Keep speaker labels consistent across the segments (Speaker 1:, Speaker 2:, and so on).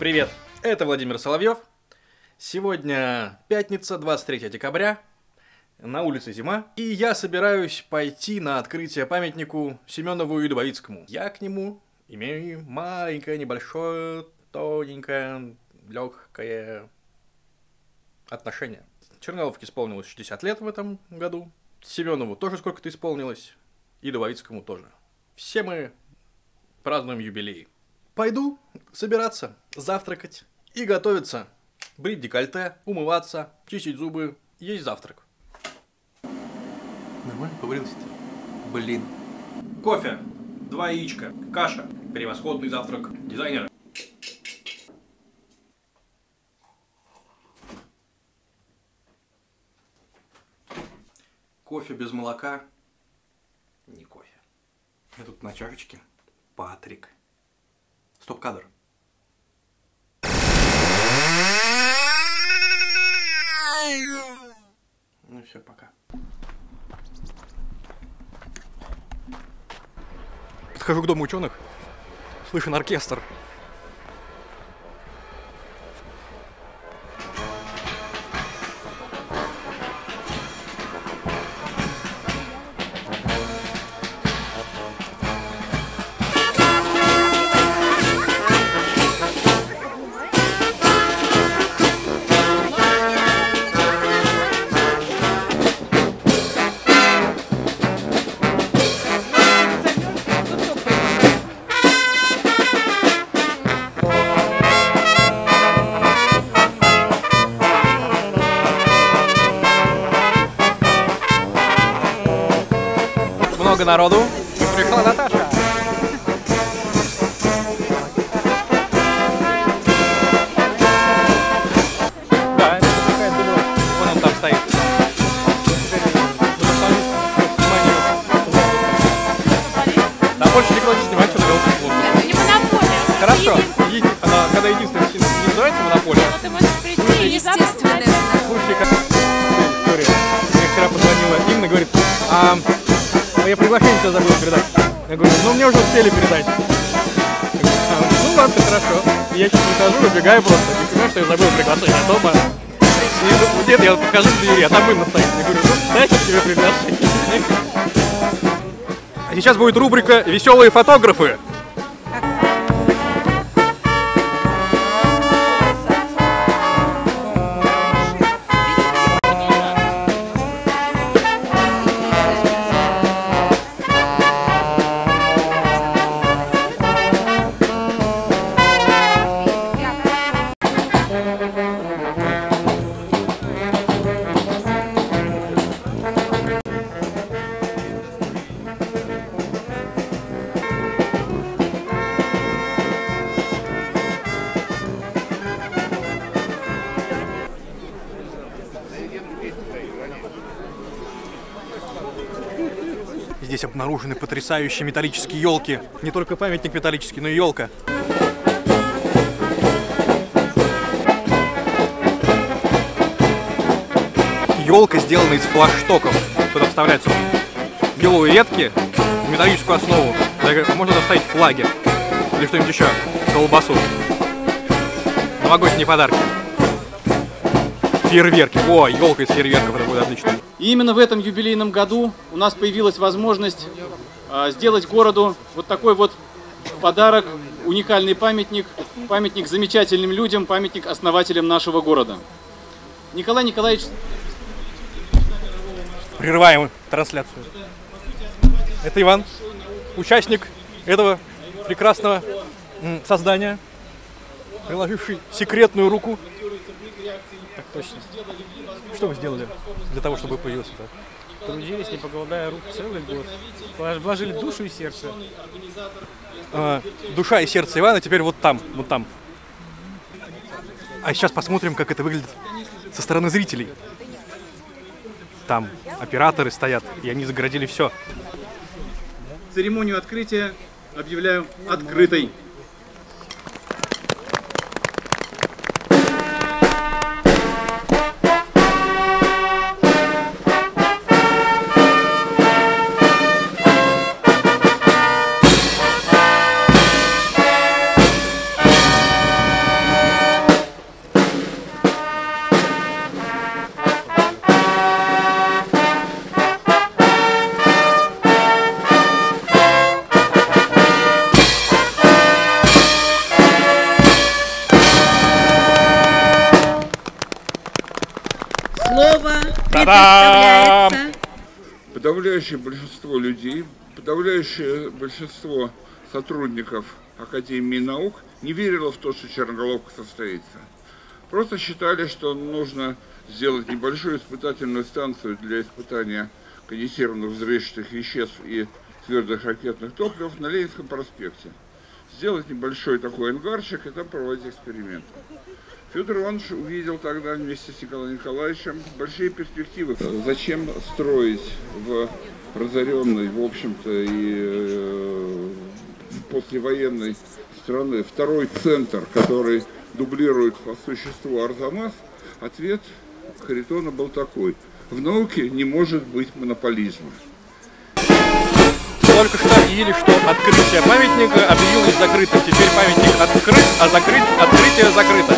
Speaker 1: Привет, это Владимир Соловьев. Сегодня пятница, 23 декабря, на улице зима, и я собираюсь пойти на открытие памятнику Семенову и Дубовицкому. Я к нему имею маленькое, небольшое, тоненькое, легкое отношение. Черняловке исполнилось 60 лет в этом году, Семенову тоже сколько-то исполнилось, и Дубовицкому тоже. Все мы празднуем юбилей. Пойду собираться, завтракать и готовиться. Брить декольте, умываться, чистить зубы, есть завтрак. Нормально побрился-то? Блин. Кофе, 2 яичка, каша, превосходный завтрак дизайнера. Кофе без молока не кофе. Я тут на чашечке Патрик. Стоп-кадр. Ну все, пока. Подхожу к дому ученых, слышен оркестр. Много народу. Приехала Наташа. Да, это такая дубровка. Вон он там стоит. Да, больше никто не снимает, что делать не будут.
Speaker 2: Это не монополия.
Speaker 1: Хорошо. Когда единственное не называется монополия.
Speaker 2: Но ты можешь прийти и естественно.
Speaker 1: Слушай, как история. Мне вчера позвонила Инна, говорит, я приглашение тебе забыл передать. Я говорю, ну мне уже успели передать. Ну ладно, хорошо. Я чуть не хожу, убегаю просто. Не понимаю, что я забыл приглашение дома. И где-то я подхожу к двери, а там Инна стоит. Я говорю, ну дайте тебе приглашение. А сейчас будет рубрика «Веселые фотографы». Здесь обнаружены потрясающие металлические елки. Не только памятник металлический, но и елка. Елка сделана из флагштоков. Туда вставляются белые ветки в металлическую основу. Можно доставить флаги или что-нибудь еще, колбасу. Новогодние подарки. Фейерверки. О, елка из фейерверков, это будет отлично.
Speaker 3: И именно в этом юбилейном году у нас появилась возможность сделать городу вот такой вот подарок, уникальный памятник, памятник замечательным людям, памятник основателям нашего города. Николай Николаевич...
Speaker 1: Прерываем трансляцию. Это Иван, участник этого прекрасного создания, приложивший секретную руку. Так точно. Что вы сделали для того, чтобы появился так?
Speaker 4: Трудились, не покладая рук целый год. Вложили душу и сердце.
Speaker 1: Душа и сердце Ивана теперь вот там, вот там. А сейчас посмотрим, как это выглядит со стороны зрителей. Там операторы стоят, и они загородили все.
Speaker 3: Церемонию открытия объявляю открытой.
Speaker 2: представляется.
Speaker 5: Подавляющее большинство людей, подавляющее большинство сотрудников Академии наук не верило в то, что черноголовка состоится. Просто считали, что нужно сделать небольшую испытательную станцию для испытания конденсированных взрывчатых веществ и твердых ракетных топлив на Ленинском проспекте. Сделать небольшой такой ангарчик и там проводить эксперименты. Федор Иванович увидел тогда вместе с Николаем Николаевичем большие перспективы. Зачем строить в разоренной, в общем-то, и послевоенной страны второй центр, который дублирует по существу Арзамас? Ответ Харитона был такой: в науке не может быть монополизма.
Speaker 1: Только что объявили, что открытие памятника объявилось закрытым. Теперь памятник открыт, а открытие закрыто.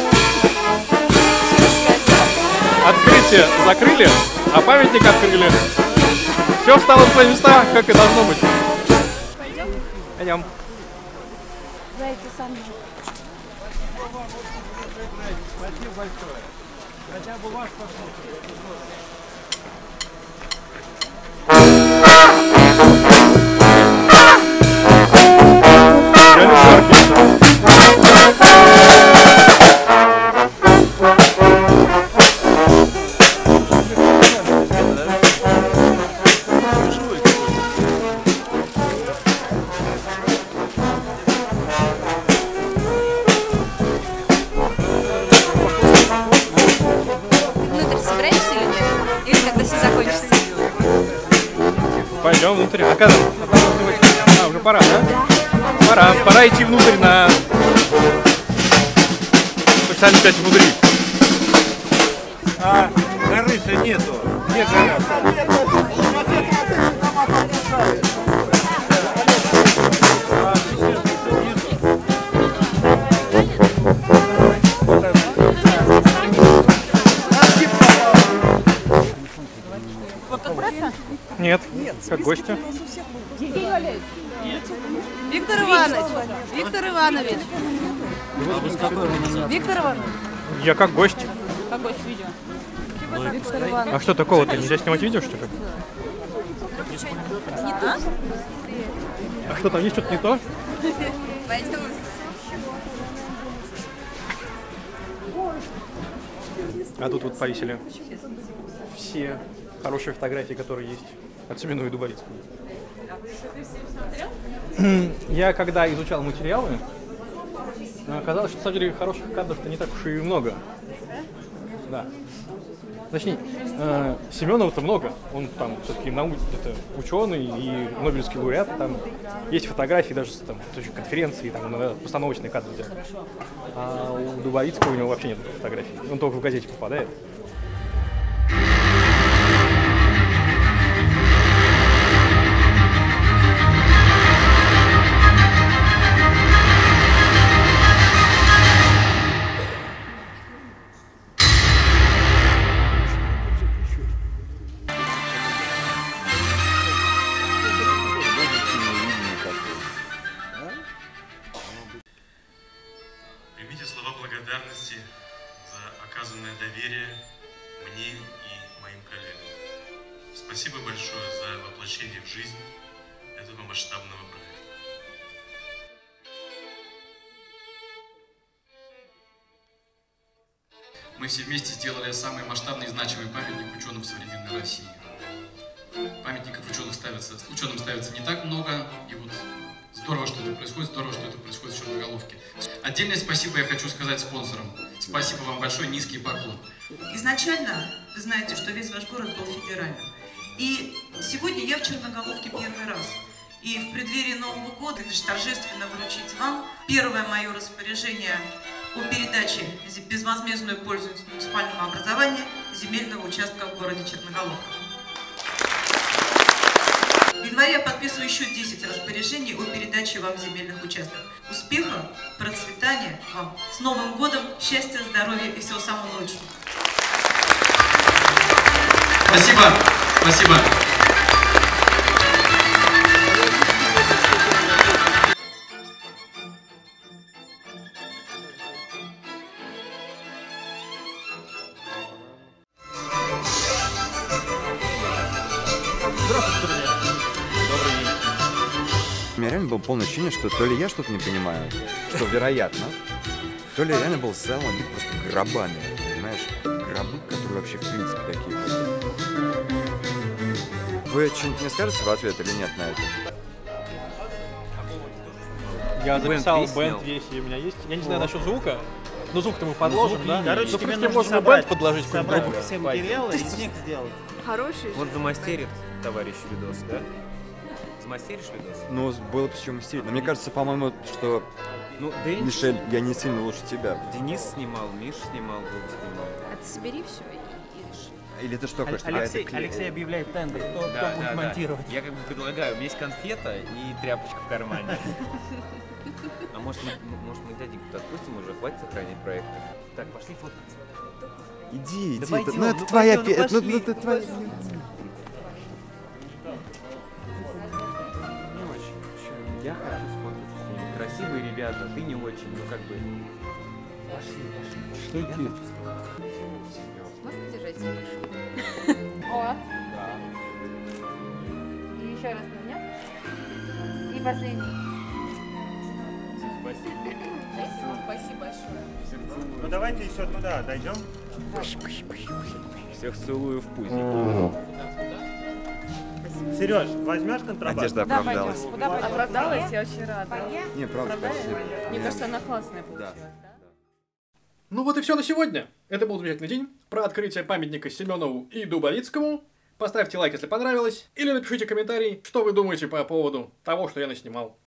Speaker 1: Открытие закрыли, а памятник открыли. Все встало в свои места, как и должно быть. Пойдем.
Speaker 4: Спасибо большое. Хотя бы ваш
Speaker 1: Пойдем внутрь. Уже пора, да? Пора идти внутрь на специальную часть внутри.
Speaker 6: А горы-то нету. Где гора?
Speaker 1: Нет, как гости.
Speaker 2: Виктор Иванович. Виктор Иванович. Виктор Иванович.
Speaker 1: Я как гость.
Speaker 2: Как гость видео. Виктор Иванович.
Speaker 1: А что такого-то? Нельзя снимать видео, что ли? А что, там есть что-то не то? А тут вот повесили все хорошие фотографии, которые есть от Семенова и Дубовицкого. Я когда изучал материалы, оказалось, что на самом деле хороших кадров-то не так уж и много. Да. Точнее, Семенова-то много. Он там все-таки ученый и Нобелевский лауреат. Там есть фотографии даже с конференции, там постановочные кадры делают. А у Дубовицкого у него вообще нет фотографий. Он только в газете попадает.
Speaker 7: Примите слова благодарности за оказанное доверие мне и моим коллегам. Спасибо большое за воплощение в жизнь этого масштабного проекта.
Speaker 3: Мы все вместе сделали самый масштабный и значимый памятник ученым в современной России. Памятников ученым ставится не так много, и вот здорово, что это происходит в Черноголовке. Отдельное спасибо я хочу сказать спонсорам. Спасибо вам большое, низкий поклон.
Speaker 8: Изначально вы знаете, что весь ваш город был федеральным. И сегодня я в Черноголовке первый раз. И в преддверии Нового года лишь торжественно вручить вам первое мое распоряжение о передаче безвозмездную пользу муниципального образования земельного участка в городе Черноголовка. В январе я подписываю еще 10 распоряжений о передаче вам земельных участков. Успеха, процветания вам. С Новым годом, счастья, здоровья и всего самого лучшего.
Speaker 3: Спасибо. Спасибо.
Speaker 9: У меня реально было полное ощущение, что то ли я что-то не понимаю, что вероятно, то ли я реально был самым просто гробами, понимаешь? Гробы, которые вообще в принципе такие. Вы что-нибудь мне скажете в ответ или нет на это?
Speaker 1: Я записал бенд весь, и у меня есть. Я не знаю насчет звука, но звук-то мы подложим, да?
Speaker 4: Короче,
Speaker 1: Ну, в
Speaker 4: тебе
Speaker 1: принципе,
Speaker 4: нужно
Speaker 1: можно бенд подложить
Speaker 4: собрать
Speaker 1: какой-нибудь
Speaker 4: все
Speaker 1: другой.
Speaker 4: материалы и снег сделать.
Speaker 2: Хороший.
Speaker 10: Вот замастерит товарищ видос, да? Замастеришь видос?
Speaker 9: Ну, было бы с чем мастерить. Но мне кажется, по-моему, что...
Speaker 10: Ну, Денис...
Speaker 9: Мишель, я не сильно лучше тебя.
Speaker 10: Денис снимал, Миш снимал, Вова снимал.
Speaker 2: А ты собери все и реши.
Speaker 9: Или ты что хочешь?
Speaker 4: Алексей объявляет тендер, кто будет монтировать.
Speaker 10: Я как бы предлагаю, у меня есть конфета и тряпочка в кармане. А может мы дяденьку отпустим уже, хватит сохранить проект?
Speaker 4: Так, пошли фоткаться.
Speaker 9: Иди,
Speaker 4: Да
Speaker 9: иди,
Speaker 4: пойдем,
Speaker 9: ну это
Speaker 4: ну
Speaker 9: твоя
Speaker 4: пойдем, ну
Speaker 9: песня,
Speaker 4: пошли,
Speaker 9: ну это твоя...
Speaker 10: Не очень. Я хочу сфоткаться с ними. Красивые ребята, ты не очень, ну как бы... Пошли.
Speaker 9: Что это?
Speaker 2: Можешь подержать смешу? О. И еще раз на меня. И последний. Спасибо большое.
Speaker 6: Ну давайте еще туда дойдем.
Speaker 10: Всех целую в пузик.
Speaker 6: Сереж, возьмешь контрабас?
Speaker 9: Одежда оправдалась.
Speaker 2: Оправдалась, я очень рада.
Speaker 9: Не, правда, спасибо.
Speaker 2: Мне кажется, она классная получилась, да?
Speaker 1: Ну вот и все на сегодня. Это был замечательный день про открытие памятника Семенову и Дубовицкому. Поставьте лайк, если понравилось, или напишите комментарий, что вы думаете по поводу того, что я наснимал.